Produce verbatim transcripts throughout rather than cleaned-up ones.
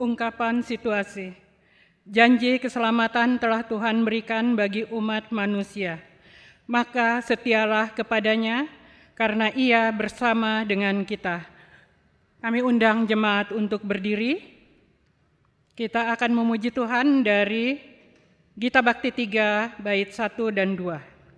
ungkapan situasi. Janji keselamatan telah Tuhan berikan bagi umat manusia. Maka setialah kepadanya, karena Ia bersama dengan kita. Kami undang jemaat untuk berdiri. Kita akan memuji Tuhan dari Gita Bakti tiga, bait satu dan dua.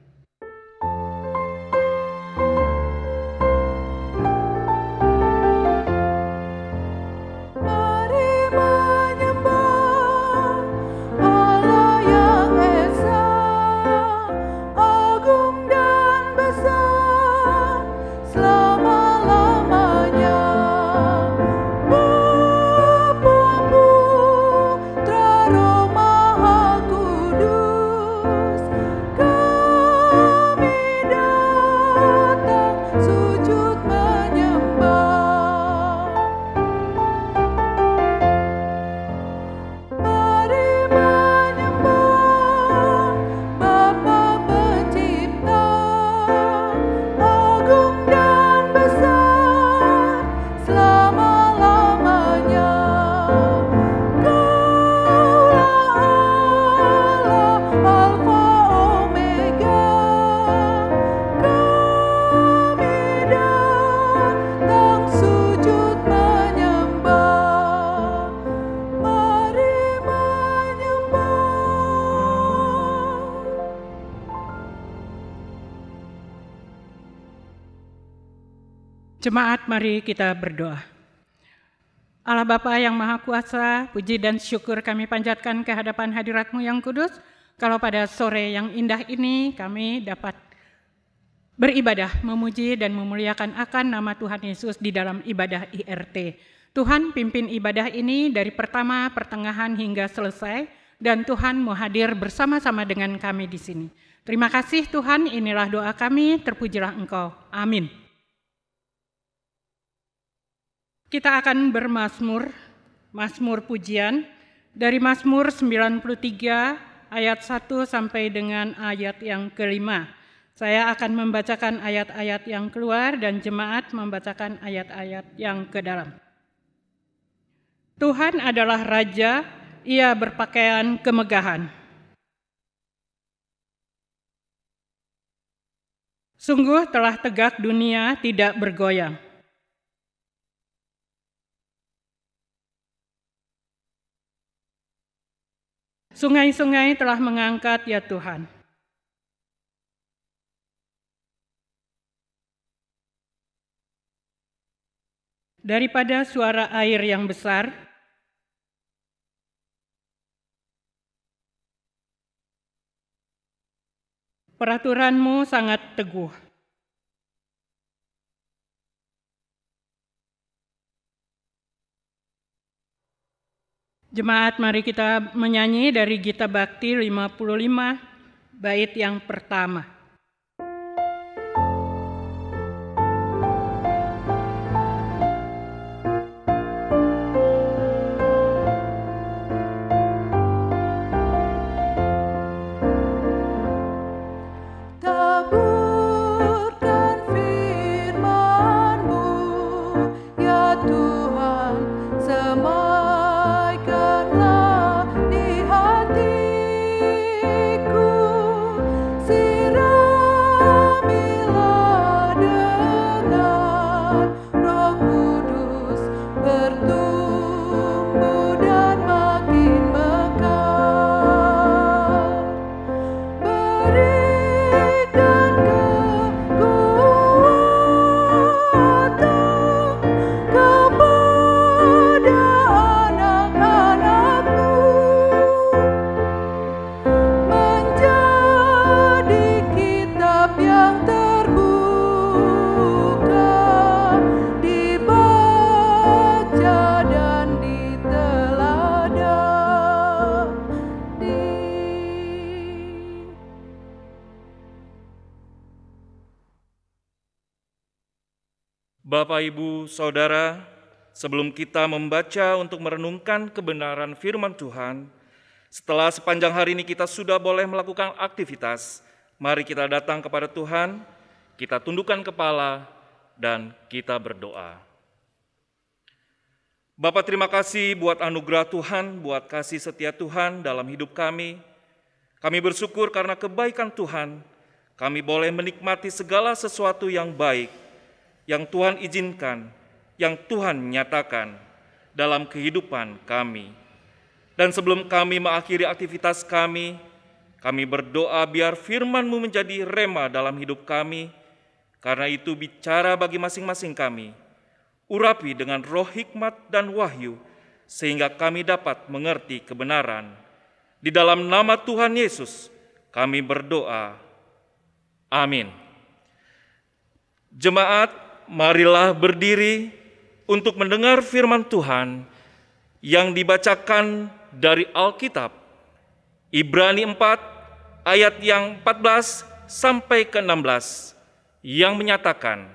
Jemaat, mari kita berdoa. Allah Bapa yang Maha Kuasa, puji dan syukur kami panjatkan ke hadapan hadirat-Mu yang kudus, kalau pada sore yang indah ini kami dapat beribadah, memuji dan memuliakan akan nama Tuhan Yesus di dalam ibadah I R T. Tuhan pimpin ibadah ini dari pertama, pertengahan hingga selesai, dan Tuhan mau hadir bersama-sama dengan kami di sini. Terima kasih Tuhan, inilah doa kami, terpujilah Engkau. Amin. Kita akan bermazmur, mazmur pujian dari Mazmur sembilan puluh tiga ayat satu sampai dengan ayat yang kelima. Saya akan membacakan ayat-ayat yang keluar dan jemaat membacakan ayat-ayat yang ke dalam. Tuhan adalah Raja, Ia berpakaian kemegahan. Sungguh telah tegak dunia tidak bergoyang. Sungai-sungai telah mengangkat ya Tuhan. Daripada suara air yang besar, peraturan-Mu sangat teguh. Jemaat, mari kita menyanyi dari Gita Bakti lima puluh lima, bait yang pertama. Bapak, Ibu, Saudara, sebelum kita membaca untuk merenungkan kebenaran firman Tuhan, setelah sepanjang hari ini kita sudah boleh melakukan aktivitas, mari kita datang kepada Tuhan, kita tundukkan kepala, dan kita berdoa. Bapa, terima kasih buat anugerah Tuhan, buat kasih setia Tuhan dalam hidup kami. Kami bersyukur karena kebaikan Tuhan, kami boleh menikmati segala sesuatu yang baik, yang Tuhan izinkan, yang Tuhan nyatakan dalam kehidupan kami. Dan sebelum kami mengakhiri aktivitas kami, kami berdoa biar firman-Mu menjadi rema dalam hidup kami, karena itu bicara bagi masing-masing kami. Urapi dengan roh hikmat dan wahyu, sehingga kami dapat mengerti kebenaran. Di dalam nama Tuhan Yesus, kami berdoa. Amin. Jemaat, marilah berdiri untuk mendengar firman Tuhan yang dibacakan dari Alkitab. Ibrani empat, ayat yang empat belas sampai ke enam belas, yang menyatakan,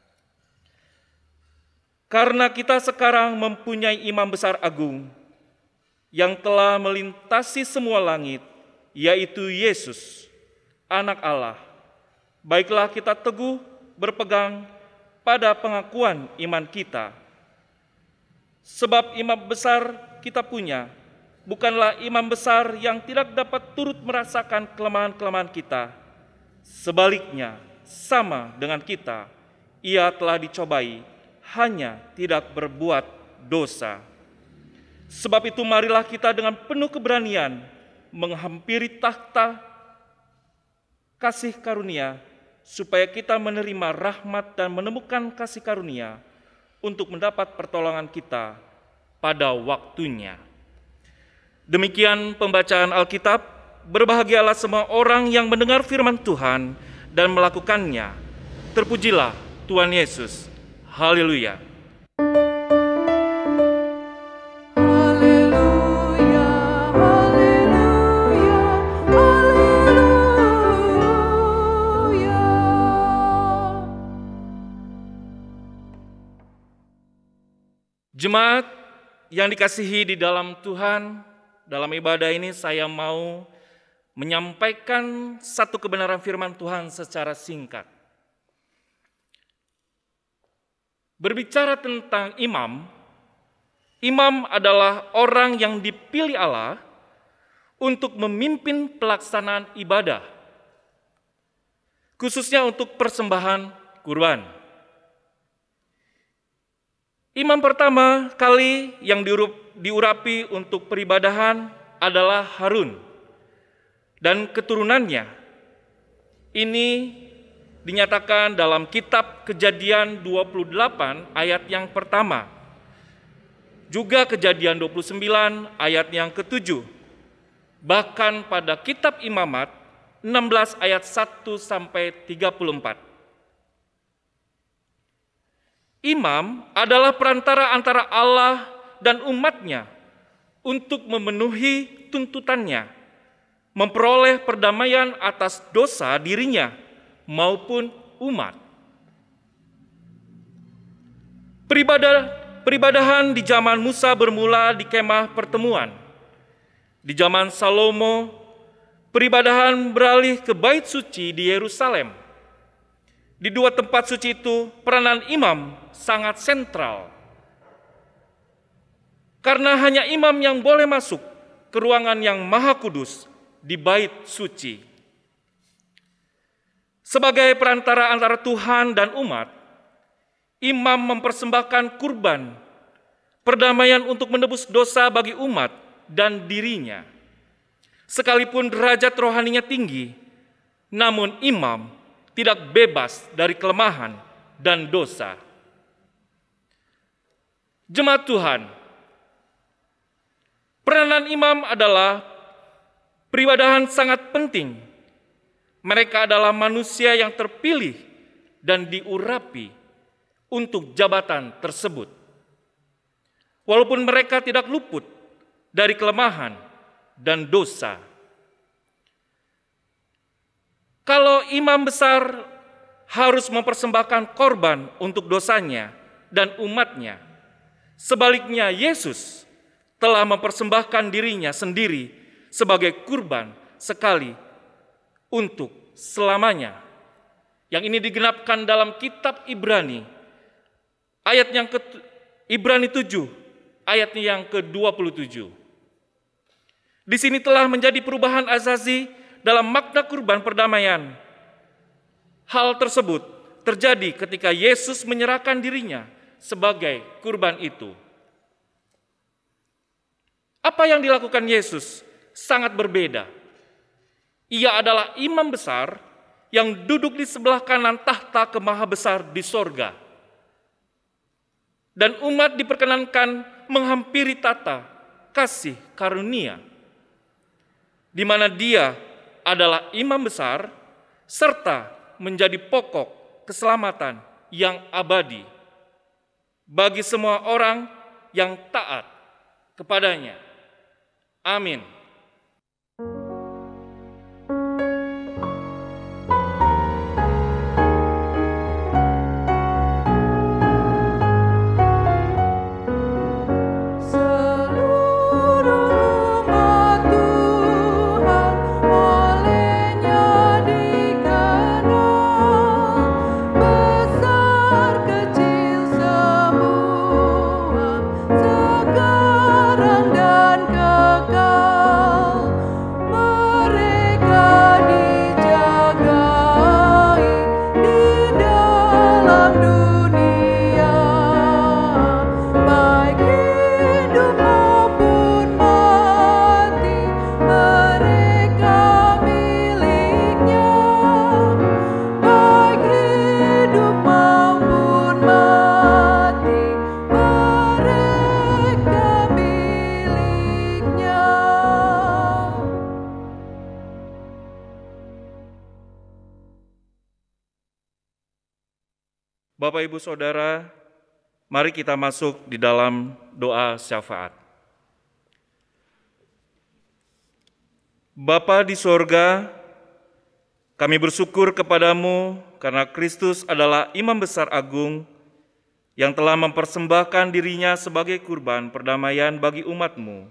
karena kita sekarang mempunyai imam besar agung yang telah melintasi semua langit, yaitu Yesus, Anak Allah. Baiklah kita teguh berpegang pada pengakuan iman kita. Sebab imam besar kita punya bukanlah imam besar yang tidak dapat turut merasakan kelemahan-kelemahan kita. Sebaliknya, sama dengan kita, ia telah dicobai, hanya tidak berbuat dosa. Sebab itu marilah kita dengan penuh keberanian menghampiri takhta kasih karunia, supaya kita menerima rahmat dan menemukan kasih karunia untuk mendapat pertolongan kita pada waktunya. Demikian pembacaan Alkitab. Berbahagialah semua orang yang mendengar firman Tuhan dan melakukannya. Terpujilah Tuhan Yesus. Haleluya. Haleluya, haleluya, haleluya. Jemaat yang dikasihi di dalam Tuhan, dalam ibadah ini saya mau menyampaikan satu kebenaran firman Tuhan secara singkat. Berbicara tentang imam, imam adalah orang yang dipilih Allah untuk memimpin pelaksanaan ibadah, khususnya untuk persembahan kurban. Imam pertama kali yang diurapi untuk peribadahan adalah Harun dan keturunannya. Ini dinyatakan dalam kitab Kejadian dua puluh delapan ayat yang pertama. Juga Kejadian dua puluh sembilan ayat yang ketujuh. Bahkan pada kitab Imamat enam belas ayat satu sampai tiga puluh empat. Imam adalah perantara antara Allah dan umatnya untuk memenuhi tuntutannya, memperoleh perdamaian atas dosa dirinya maupun umat. Peribadah, peribadahan di zaman Musa bermula di kemah pertemuan. Di zaman Salomo, peribadahan beralih ke bait suci di Yerusalem. Di dua tempat suci itu, peranan imam sangat sentral. Karena hanya imam yang boleh masuk ke ruangan yang maha kudus di bait suci. Sebagai perantara antara Tuhan dan umat, imam mempersembahkan kurban, perdamaian untuk menebus dosa bagi umat dan dirinya. Sekalipun derajat rohaninya tinggi, namun imam tidak bebas dari kelemahan dan dosa. Jemaat Tuhan, peranan imam adalah peribadahan sangat penting. Mereka adalah manusia yang terpilih dan diurapi untuk jabatan tersebut. Walaupun mereka tidak luput dari kelemahan dan dosa. Kalau imam besar harus mempersembahkan korban untuk dosanya dan umatnya, sebaliknya Yesus telah mempersembahkan dirinya sendiri sebagai kurban sekali untuk selamanya. Yang ini digenapkan dalam kitab Ibrani, ayat yang ke Ibrani tujuh, ayatnya yang ke dua puluh tujuh. Di sini telah menjadi perubahan asasi dalam makna kurban perdamaian. Hal tersebut terjadi ketika Yesus menyerahkan dirinya sebagai kurban itu. Apa yang dilakukan Yesus sangat berbeda. Ia adalah imam besar yang duduk di sebelah kanan tahta kemahabesar di sorga. Dan umat diperkenankan menghampiri tata kasih karunia, di mana dia adalah imam besar serta menjadi pokok keselamatan yang abadi bagi semua orang yang taat kepadanya. Amin. Bapak, Ibu, Saudara, mari kita masuk di dalam doa syafaat. Bapa di sorga, kami bersyukur kepadamu karena Kristus adalah imam besar agung yang telah mempersembahkan dirinya sebagai kurban perdamaian bagi umat-Mu,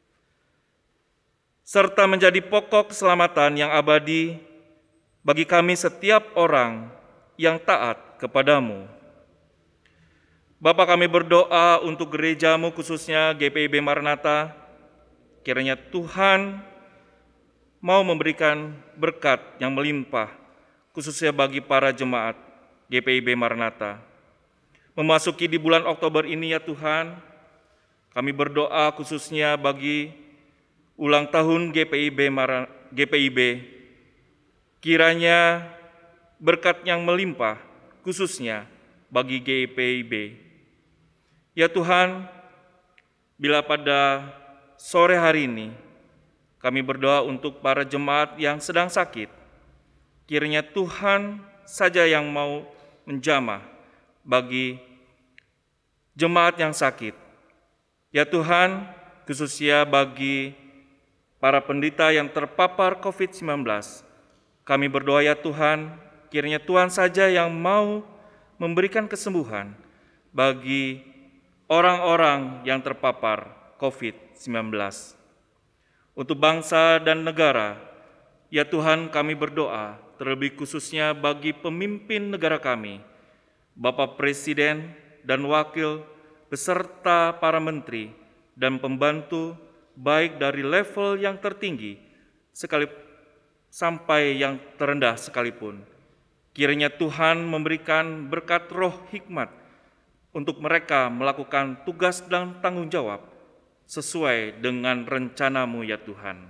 serta menjadi pokok keselamatan yang abadi bagi kami setiap orang yang taat kepadamu. Bapa, kami berdoa untuk gerejamu khususnya G P I B Maranatha, kiranya Tuhan mau memberikan berkat yang melimpah khususnya bagi para jemaat G P I B Maranatha. Memasuki di bulan Oktober ini ya Tuhan, kami berdoa khususnya bagi ulang tahun G P I B Mar- G P I B, kiranya berkat yang melimpah khususnya bagi G P I B. Ya Tuhan, bila pada sore hari ini kami berdoa untuk para jemaat yang sedang sakit, kiranya Tuhan saja yang mau menjamah bagi jemaat yang sakit. Ya Tuhan, khususnya bagi para penderita yang terpapar covid sembilan belas, kami berdoa ya Tuhan, kiranya Tuhan saja yang mau memberikan kesembuhan bagi orang-orang yang terpapar covid sembilan belas. Untuk bangsa dan negara, ya Tuhan kami berdoa terlebih khususnya bagi pemimpin negara kami, Bapak Presiden dan Wakil beserta para menteri dan pembantu baik dari level yang tertinggi sekali sampai yang terendah sekalipun. Kiranya Tuhan memberikan berkat roh hikmat untuk mereka melakukan tugas dan tanggung jawab sesuai dengan rencana-Mu ya Tuhan.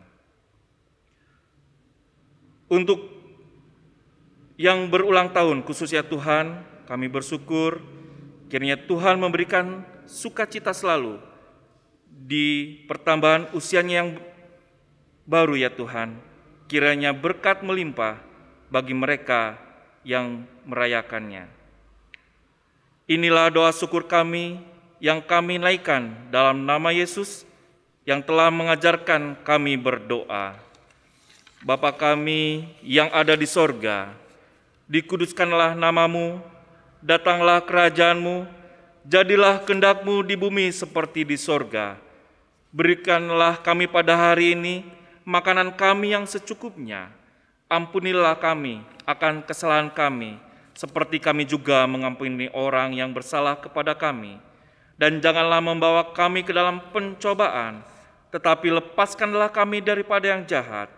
Untuk yang berulang tahun khususnya Tuhan, kami bersyukur kiranya Tuhan memberikan sukacita selalu di pertambahan usianya yang baru ya Tuhan. Kiranya berkat melimpah bagi mereka yang merayakannya. Inilah doa syukur kami yang kami naikkan dalam nama Yesus yang telah mengajarkan kami berdoa. Bapa kami yang ada di sorga, dikuduskanlah namamu, datanglah kerajaan-Mu, jadilah kehendak-Mu di bumi seperti di sorga. Berikanlah kami pada hari ini makanan kami yang secukupnya. Ampunilah kami akan kesalahan kami, seperti kami juga mengampuni orang yang bersalah kepada kami. Dan janganlah membawa kami ke dalam pencobaan, tetapi lepaskanlah kami daripada yang jahat.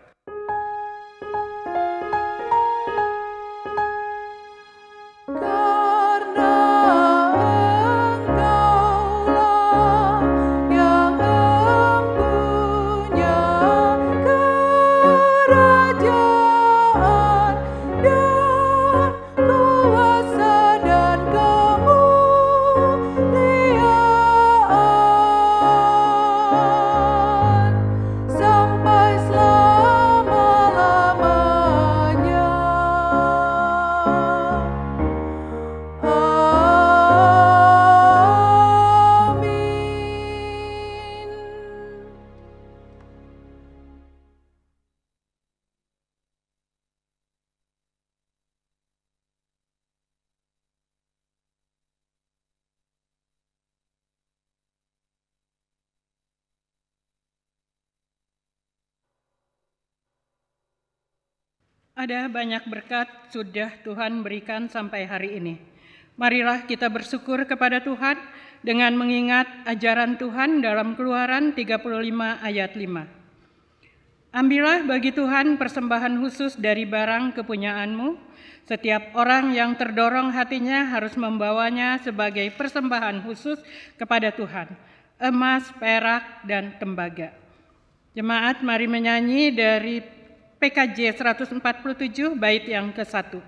Ada banyak berkat sudah Tuhan berikan sampai hari ini. Marilah kita bersyukur kepada Tuhan dengan mengingat ajaran Tuhan dalam Keluaran tiga puluh lima ayat lima. Ambillah bagi Tuhan persembahan khusus dari barang kepunyaanmu. Setiap orang yang terdorong hatinya harus membawanya sebagai persembahan khusus kepada Tuhan, emas, perak, dan tembaga. Jemaat, mari menyanyi dari P K J seratus empat puluh tujuh bait yang ke satu.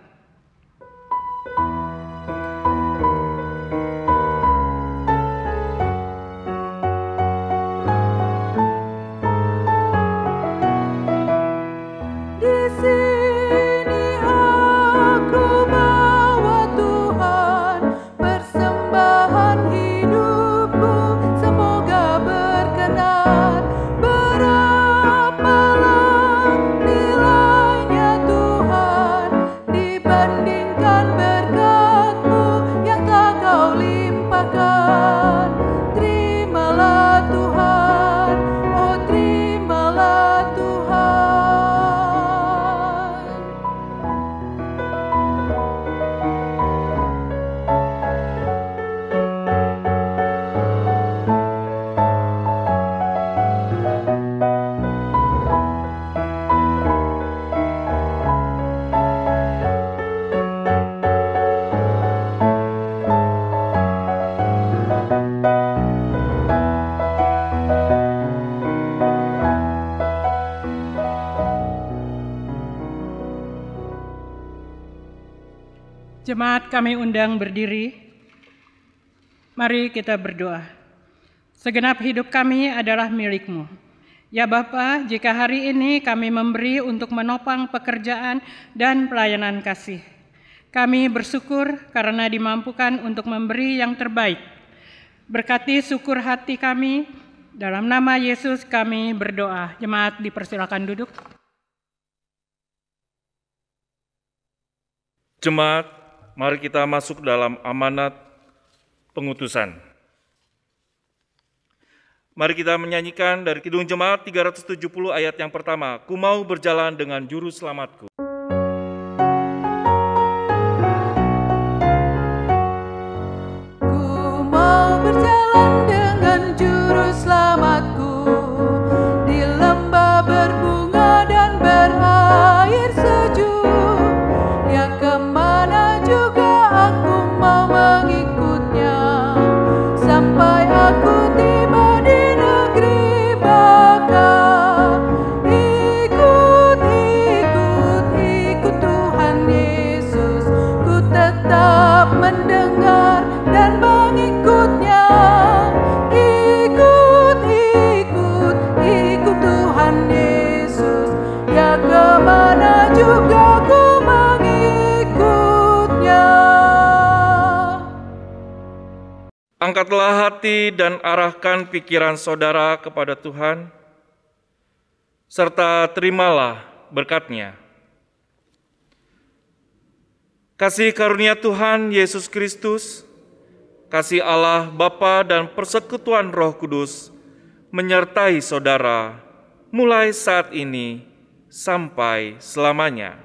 Jemaat, kami undang berdiri. Mari kita berdoa. Segenap hidup kami adalah milik-Mu. Ya Bapa, jika hari ini kami memberi untuk menopang pekerjaan dan pelayanan kasih, kami bersyukur karena dimampukan untuk memberi yang terbaik. Berkati syukur hati kami, dalam nama Yesus kami berdoa. Jemaat dipersilakan duduk. Jemaat, mari kita masuk dalam amanat pengutusan. Mari kita menyanyikan dari Kidung Jemaat tiga ratus tujuh puluh ayat yang pertama. Ku mau berjalan dengan juru selamatku. Ku mau berjalan dengan juru selamatku di lembah berbunga dan berair sejuk. Ya kemana juga aku mau mengikutnya sampai aku tiba di negeri baka. Ikut, ikut, ikut Tuhan Yesus. Ku tetap mendengar dan mengikutnya. Ikut, ikut, ikut Tuhan Yesus. Ya kemana juga ku mengikutnya. Angkatlah hati dan arahkan pikiran saudara kepada Tuhan, serta terimalah berkat-Nya. Kasih karunia Tuhan Yesus Kristus, kasih Allah Bapa dan persekutuan Roh Kudus menyertai saudara mulai saat ini sampai selamanya.